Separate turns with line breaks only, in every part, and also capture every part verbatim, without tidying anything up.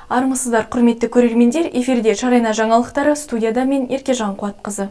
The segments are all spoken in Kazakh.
Армысыздар, құрметті көрермендер, эфирде Шарайна жаңалықтары, студияда мен Еркежан Қуатқызы.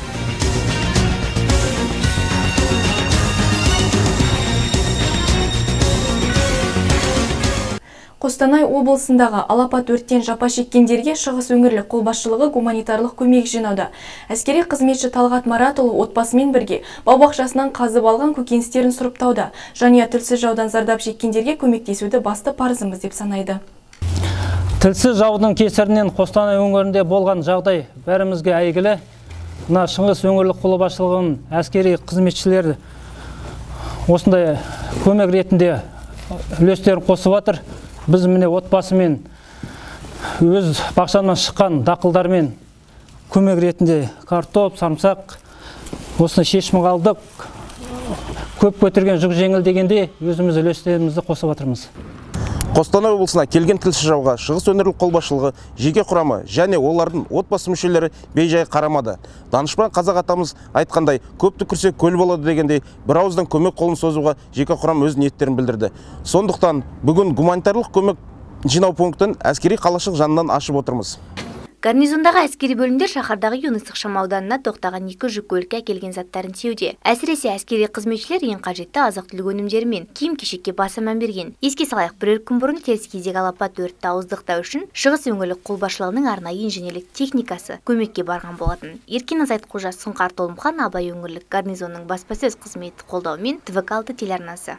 Қостанай облысындағы алапат өрттен жапа шеккендерге Шығыс өңірлік қолбасшылығы гуманитарлық көмек жинауда. Әскери қызметші Талғат Маратұлы отбасымен бірге бау-бақшасынан қазып алған көкөністерін сұрыптауда. Жанұя тілсіз жаудан зардап шеккендерге көмектесуді басты парызымыз деп санайды.
Тілсіз жаудың кесірінен Қостанай өңірінде болған жағдай бәрімізге әйгілі. Мына Шығыс өңірлік қолбасшылығының әскери қызметшілері осындай көмек ретінде үлестерін қосып жатыр. Біз міне отбасымен өз бақшамнан шыққан дақылдармен көмек ретінде картоп, самсақ осыны шешім қалдық. Көп көтерген жүк жеңіл дегенде өзіміз үлестерімізді қосып жатырмыз.
Қостанай облысына келген тілсіз жауға Шығыс өңірлік қолбасшылығы жеке құрамы және олардың отбасы мүшелері бей-жай қарамады. Данышпан қазақ атамыз айтқандай, көпті күрсе көл болады дегендей, бір ауыздан көмек қолын созуға жеке құрам өз ниеттерін білдірді. Сондықтан бүгін гуманитарлық көмек жинау пунктін әскери қалашық жанынан ашып отырмыз.
Гарнизондағы әскери бөлімдер шаһардағы Юнус ықшам ауданына тоқтаған екі жүк көлікке әкелген заттарын тиеуде. Әсіресе әскери қызметшілер ең қажетті азық-түлік өнімдері мен киім-кешекке баса мән берген. Еске салайық, бірер күн бұрын теріскейдегі алапат өртті ауыздықтау үшін Шығыс өңірлік қолбасшылығының арнайы инженерлік техникасы көмекке барған болатын. Еркен Азайтқожа, Сұңқар Толымхан, Абай өңірлік гарнизонның баспасөз қызметі қолдауымен Т В К алты телеарнасы.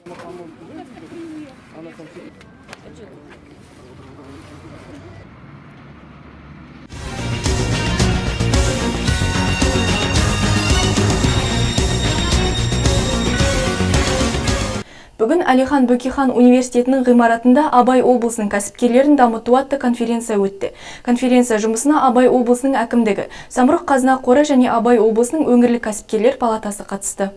Бүгін Әлихан Бөкейхан университетінің ғимаратында Абай облысының кәсіпкерлерін дамыту атты конференция өтті. Конференция жұмысына Абай облысының әкімдігі, Самұрық Қазына қоры және Абай облысының өңірлік кәсіпкерлер палатасы қатысты.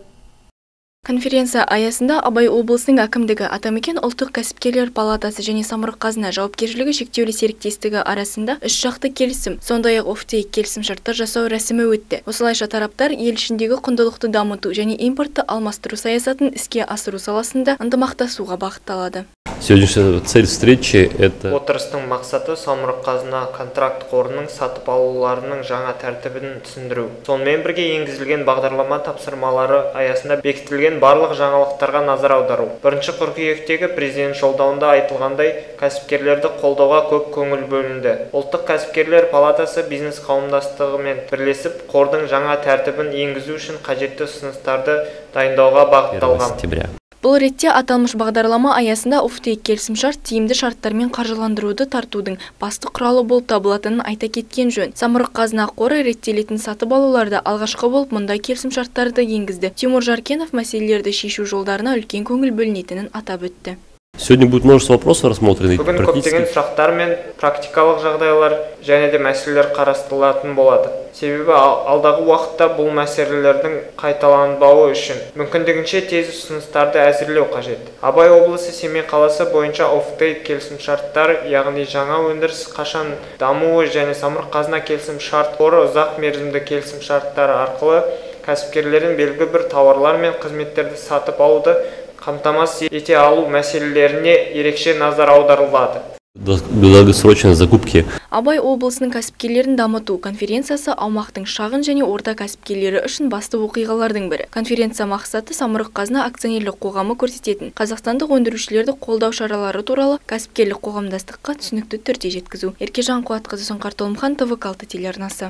Конференция аясында Абай облысының әкімдігі, Атамекен ұлттық кәсіпкерлер палатасы және Самұрық Қазына жауапкершілігі шектеулі серіктестігі арасында үш жақты келісім, сондай-ақ офтейк келісімшарттар жасау рәсімі өтті. Осылайша тараптар ел ішіндегі құндылықты дамыту және импортты алмастыру саясатын іске асыру саласында ынтымақтасуға бағытталады.
Сегодняшняя цель встречи – это…
Отырыстың мақсаты Самұрық Қазына контракт қорының сатып алуларының жаңа тәртібін түсіндіру. Сонымен бірге енгізілген бағдарлама тапсырмалары аясында бекітілген барлық жаңалықтарға назар аудару. Бірінші қыркүйектегі президент жолдауында айтылғандай, кәсіпкерлерді қолдауға көп көңіл бөлінді. Ұлттық кәсіпкерлер палатасы бизнес қауымдастығымен бірлесіп, қордың жаңа тәртібін енгізу үшін қажетті ұсыныстарды дайындауға бағытталған.
Бұл ретте аталмыш бағдарлама аясында офтейк келісімшарт тиімді шарттармен қаржыландыруды тартудың басты құралы болып табылатынын айта кеткен жөн. Самұрық Қазына қоры реттелетін сатып алуларда алғашқы болып мұндай келісімшарттарды енгізді. Тимур Жаркенов мәселелерді шешу жолдарына үлкен көңіл бөлінетінін атап өтті.
Сегодня будет множество вопросов рассмотрены.
Бүгін көптеген сұрақтар мен практикалық жағдайлар және де мәселелер қарастырылатын болады. Себебі алдағы уақытта бұл мәселелердің қайталанбауы үшін мүмкіндігінше тез ұсыныстарды әзірлеу қажет. Абай облысы Семей қаласы бойынша офтейк келісімшарттар, яғни жаңа өндіріс қашан дамуы және Самұрық Қазына келісімшарт қоры ұзақ мерзімді келісімшарттары арқылы кәсіпкерлердің белгілі бір тауарлар мен қызметтерді сатып алуды қамтамасыз ете алу мәселелеріне ерекше назар аударылады.
Долгосрочные закупки.
Абай облысының кәсіпкерлерін дамыту конференциясы аумақтың шағын және орта кәсіпкерлері үшін басты оқиғалардың бірі. Конференция мақсаты Самұрық Қазына акционерлік қоғамы көрсететін қазақстандық өндірушілерді қолдау шаралары туралы кәсіпкерлік қоғамдастыққа түсінікті түрде жеткізу. Еркежан Қуатқызы, Сұңқар Толымхан, Т В К алты телеарнасы.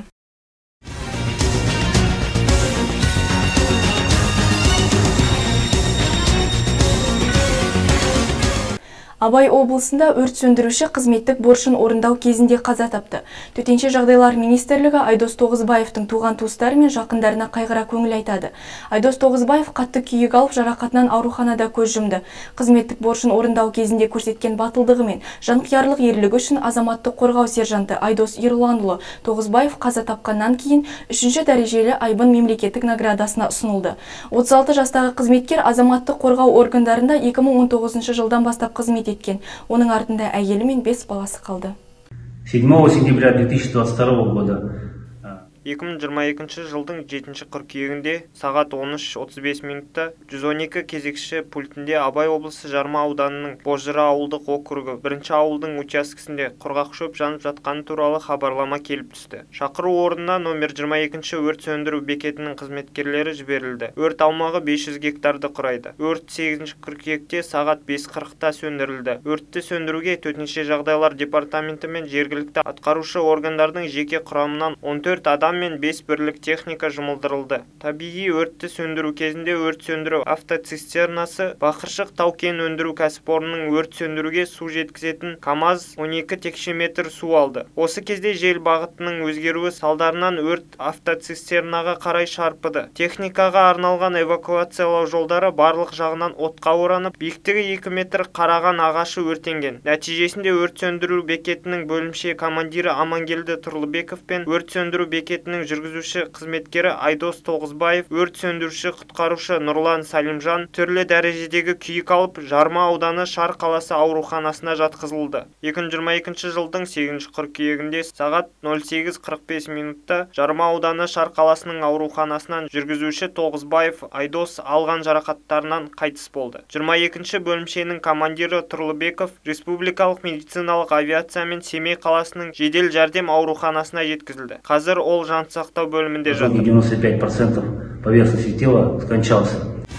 Абай облысында өрт сөндіруші қызметтік борышын орындау кезінде қаза тапты. Төтенше жағдайлар министрлігі Айдос Тоғызбаевтың туған туыстары мен жақындарына қайғыра көңіл айтады. Айдос Тоғызбаев қатты күйік алып жарақатынан ауруханада көз жұмды. Қызметтік борышын орындау кезінде көрсеткен батылдығы мен жанқиярлық ерлігі үшін азаматтық қорғау сержанты Айдос Ерұланұлы Тоғызбаев қаза тапқаннан кейін үшінші дәрежелі айбын мемлекеттік наградасына ұсынылды. отыз алты жастағы қызметкер азаматтық қорғау органдарында екі мың он тоғызыншы жылдан бастап қызмет еткен. Оның артында әйелі мен бес баласы қалды.
седьмого сентября две тысячи двадцать второго года
екі мың жиырма екінші жылдың жетінші қыркүйегінде сағат он үш отыз бес минутта жүз он екі кезекші пультінде Абай облысы Жарма ауданының Бозжыра ауылдық округі бірінші ауылдың учаскесінде құрғақ шөп жанып жатқаны туралы хабарлама келіп түсті. Шақыру орнына номер жиырма екінші өрт сөндіру бекетінің қызметкерлері жіберілді. Өрт аумағы бес жүз гектарды құрайды. Өрт сегізінші қыркүйекте сағат бес қырықта сөндірілді. Өртті сөндіруге төтенше жағдайлар департаменті мен жергілікті атқарушы органдардың жеке құрамынан он төрт адам мен бес бірлік техника жұмылдырылды. Табиғи өртті сөндіру кезінде өрт сөндіру автоцистернасы, Бақыршық тау-кен өндіру кәсіпорнының өрт сөндіруге су жеткізетін КамАЗ он екі текше метр су алды. Осы кезде жел бағытының өзгеруі салдарынан өрт автоцистернаға қарай шарпыды. Техникаға арналған эвакуациялау жолдары барлық жағынан отқа оранып, биіктігі екі метр қараған ағашы өртенген. Нәтижесінде өрт сөндіру бекетінің бөлімше командирі Амангелді Тұрлыбеков пен өрт сөндіру бекетінің жүргізуші қызметкері Айдос Тоғызбаев, өрт сөндіруші құтқарушы Нұрлан Салимжан түрлі дәрежедегі күйік алып, Жарма ауданы Шар қаласы ауруханасына жатқызылды. екі мың жиырма екінші жылдың сегізінші қыркүйегінде сағат нөл сегіз қырық бес минутта Жарма ауданы Шар қаласының ауруханасынан жүргізуші Тоғызбаев Айдос алған жарақаттарынан қайтыс болды. жиырма екінші бөлімшенің командирі Тұрлыбеков республикалық медициналық авиация мен Семей қаласының жедел жәрдем ауруханасына жеткізілді. Қазір ол жансақтау бөлімінде жатыр.
девяносто пять процентов поверхности тела скончался.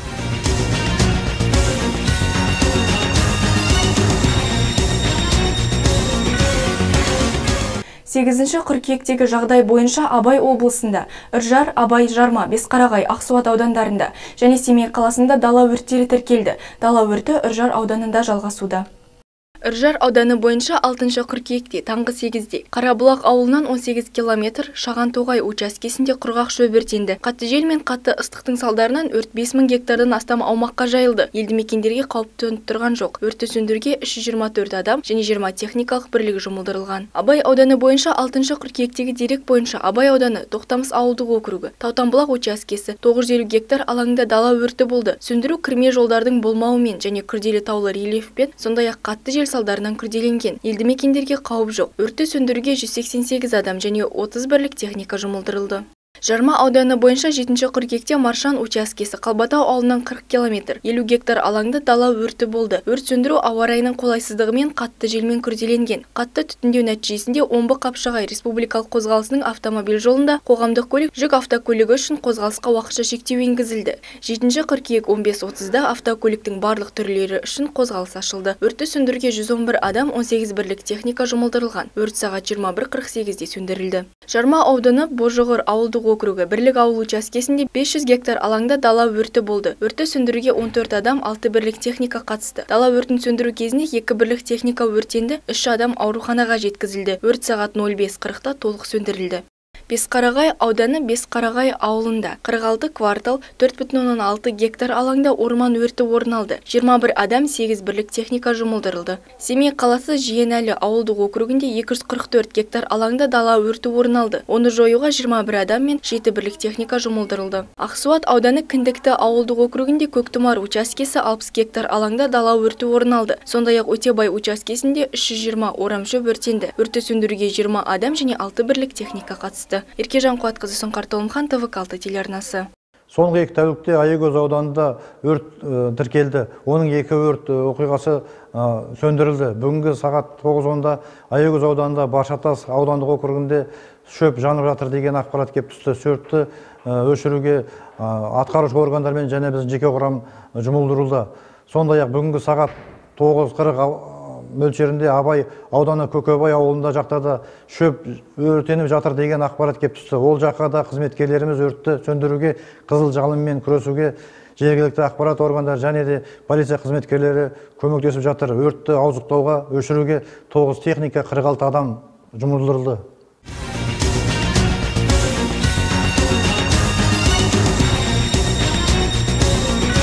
сегізінші қыркүйектегі жағдай бойынша Абай облысында Үржар, Абай, Жарма, Бесқарағай, Ақсуат аудандарында және Семей қаласында дала өрттері тіркелді. Дала өрті Үржар ауданында жалғасуда. Үржар ауданы бойынша алтыншы қыркүйекте таңғы сегізде Қарабұлақ ауылынан он сегіз километр Шаған-Тоғай учаскесінде құрғақ шөп өртенді. Қатты жел мен қатты ыстықтың салдарынан өрт бес мың гектардан астам аумаққа жайылды. Елді мекендерге қауіп төніп тұрған жоқ. Өртті сөндіруге үш жүз жиырма төрт адам және жиырма техникалық бірлік жұмылдырылған. Абай ауданы бойынша алтыншы қыркүйектегі дерек бойынша Абай ауданы Тоқтамыс ауылдық округі Таутанбұлақ учаскесі тоғыз жүз елу гектар алаңында дала өрті болды. Сөндіру кірме жолдардың болмауымен және күрделі таулы рельефпен, сондай-ақ қатты жел салдарынан күрделенген. Елді мекендерге қауіп жоқ. Өртті сөндіруге жүз сексен сегіз адам және отыз бірлік техника жұмылдырылды. Жарма ауданы бойынша жетінші қыркүйекте Маршан учаскесі Қалбатау ауылынан қырық километр, елу гектар алаңда дала өрті болды. Өрт сөндіру ауа райының қолайсыздығымен қатты желмен күрделенген. Қатты түтіндеу нәтижесінде Омбы Қапшағай республикалық қозғалысының автомобиль жолында қоғамдық көлік жүк автокөлігі үшін қозғалысқа уақытша шектеу енгізілді. жетінші қыркүйек он бес отызда автокөліктің барлық түрлері үшін қозғалыс ашылды. Өртті сөндіруге жүз он бір адам, он сегіз бірлік техника жұмылдырылған. Өрт сағат жиырма бір қырық сегізде сөндірілді. Жарма ауданы Бозжығыр ауылдық округі бірлік ауыл учаскесінде бес жүз гектар алаңда дала өрті болды. Өртті сөндіруге он төрт адам, алты бірлік техника қатысты. Дала өртін сөндіру кезінде екі бірлік техника өртенді, үш адам ауруханаға жеткізілді. Өрт сағат нөл бес қырықта толық сөндірілді. Бесқарағай ауданы Бесқарағай ауылында қырық алты квартал төрт бүтін оннан алты гектар алаңда орман өрті орын алды. жиырма бір адам, сегіз бірлік техника жұмылдырылды. Семей қаласы Жиенәлі ауылдық округінде екі жүз қырық төрт гектар алаңда дала өрті орын алды. Оны жоюға жиырма бір адам мен жеті бірлік техника жұмылдырылды. Ақсуат ауданы Кіндікті ауылдық округінде Көктұмар учаскесі алпыс гектар алаңда дала өрті орын алды. Сондай-ақ Өтебай учаскесінде үш жүз жиырма орамшөп өртенді. Өртті сөндіруге жиырма адам және алты бірлік техника қатысты. Еркежан Қуатқызы, Сұңқар Толымхан, Т В К алты телеарнасы.
Соңғы екі тәулікте Аягөз ауданында өрт тіркелді. Оның екі өрт оқиғасы сөндірілді. Бүгінгі сағат тоғыз онда Аягөз ауданында Баршатас аудандық округінде шөп жанып жатыр деген ақпарат келіп түсті. Өртті өшіруге атқарушы органдармен және біздің жеке құрам жұмылдырылды. Сондай-ақ бүгінгі сағат тоғыз қырық мөлшерінде Абай ауданы Көкебай ауылында жақтада шөп өртеніп жатыр деген ақпарат келіп түсті. Ол жаққа да қызметкерлеріміз өртті сөндіруге, қызыл жалынмен күресуге жергілікті ақпарат органдары және де полиция қызметкерлері көмектесіп жатыр. Өртті ауыздықтауға, өшіруге тоғыз техника, қырық алты адам жұмылдырылды.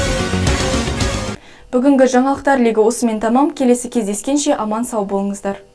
Бүгінгі жаңалықтар легі осымен тамам. Келесі кездескенше аман сау болыңыздар.